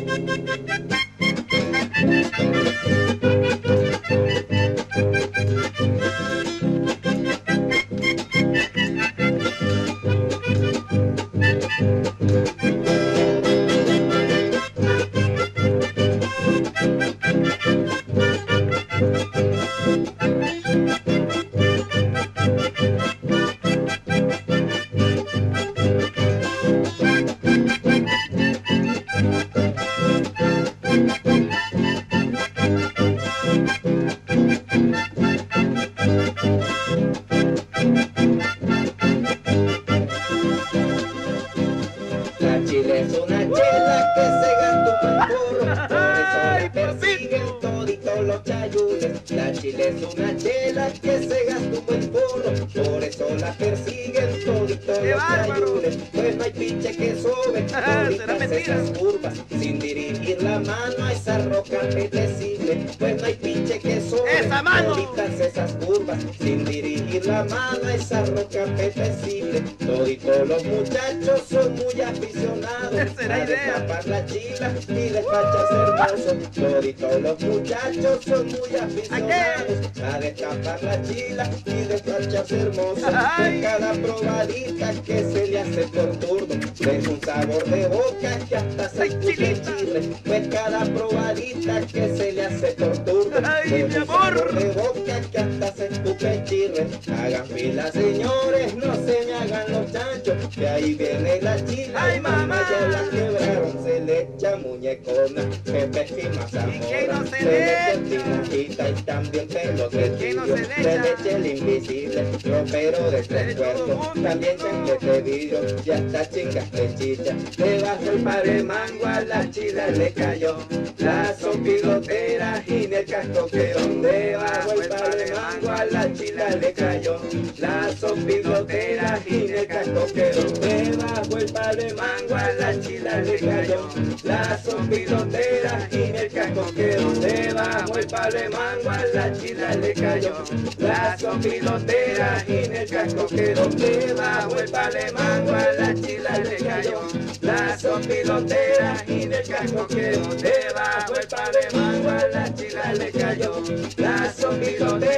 La chile es una chela que se gasta un buen porro, por eso la persiguen toditos los chayules. La chile es una chela que se gasta un buen porro, por eso la persiguen toditos los chayules. Pues no hay pinche que sobe toditas esas curvas, sin dirigir la mano a esa roca apetecible. Pues no hay pinche que sobe toditas esas curvas, sin dirigir la mano a esa roca apetecible. Toditos los muchachos son muy aficionados a destapar la chila y despachas hermoso. Toditos los muchachos son muy aficionados a destapar la chila y despachas hermoso. Pues cada probadita que se le hace por turno deja un sabor de boca que hasta se escucha el chirre. Pues cada probadita que se le hace por turno deja un sabor de boca que hasta se escucha el chirre. Hagan fila, señores, no se me hagan los chanchos, que ahí viene la chila. Ay, mamá, ya la quebraron, se le echa muñecona, pepe y mazamorra, se le echa tinajita y también pelo de tibio, se le echa el invisible, ropero de tres cuerpos, también chanquete de vidrio, y hasta chingas de chicha. Debajo el padre mango a la chila le cayó, la sopilotera y en el casco quedó. Debajo el padre mango a la chila le cayó, la sopilotera y en el casco quedó. Debajo el padre mango a la chila le cayó, la sopilotera y en el casco quedó. Debajo el padre mango a la chila le cayó, la sopilotera y en el casco quedó. Debajo el padre mango a la chila le cayó, la sopilotera y en el casco quedó. Debajo el padre mango a la chila le cayó, la sopilotera